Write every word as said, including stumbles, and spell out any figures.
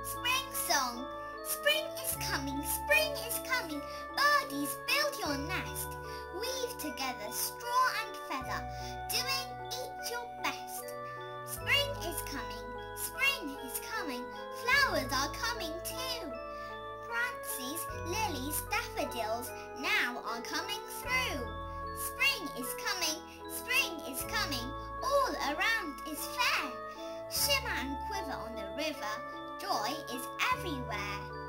Spring song. Spring is coming, spring is coming. Birdies, build your nest. Weave together straw and feather, doing each your best. Spring is coming, spring is coming. Flowers are coming too. Pansies, lilies, daffodils now are coming through. Spring is coming, spring is coming. All around is fair. Shimmer and quiver on the river. Joy is everywhere.